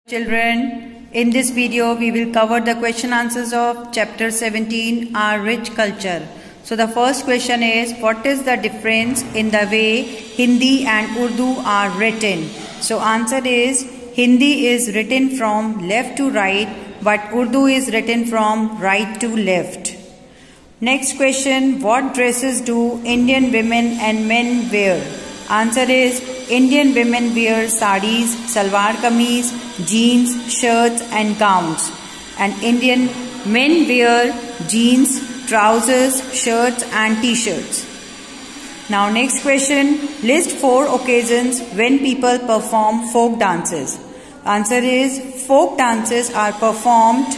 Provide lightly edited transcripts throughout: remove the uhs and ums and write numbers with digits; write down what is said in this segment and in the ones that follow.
Children, in this video we will cover the question answers of chapter 17, Our Rich Culture. So the first question is, what is the difference in the way Hindi and Urdu are written? So answer is, Hindi is written from left to right, but Urdu is written from right to left. Next question, what dresses do Indian women and men wear? Answer is, Indian women wear sarees, salwar kameez, jeans, shirts and gowns. And Indian men wear jeans, trousers, shirts and t-shirts. Now next question, list 4 occasions when people perform folk dances. Answer is, folk dances are performed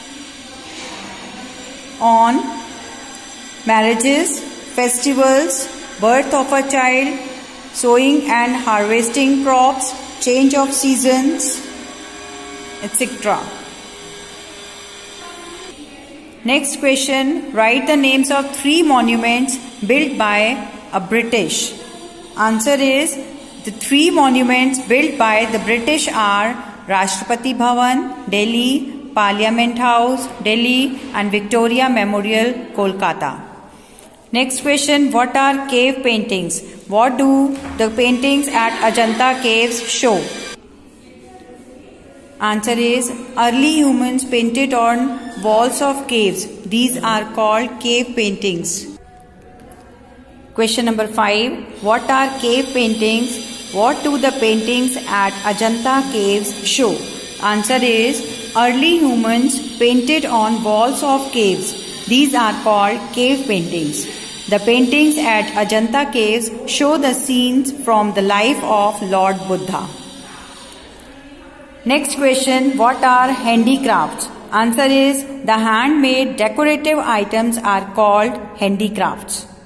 on marriages, festivals, birth of a child, sowing and harvesting crops, change of seasons, etc. Next question, write the names of 3 monuments built by a British. Answer is, the 3 monuments built by the British are Rashtrapati Bhavan, Delhi, Parliament House, Delhi and Victoria Memorial, Kolkata. Next question, what are cave paintings? What do the paintings at Ajanta caves show? Answer is, early humans painted on walls of caves. These are called cave paintings. Question number 5, what are cave paintings? What do the paintings at Ajanta caves show? Answer is, early humans painted on walls of caves. These are called cave paintings. The paintings at Ajanta caves show the scenes from the life of Lord Buddha. Next question, what are handicrafts? Answer is, the handmade decorative items are called handicrafts.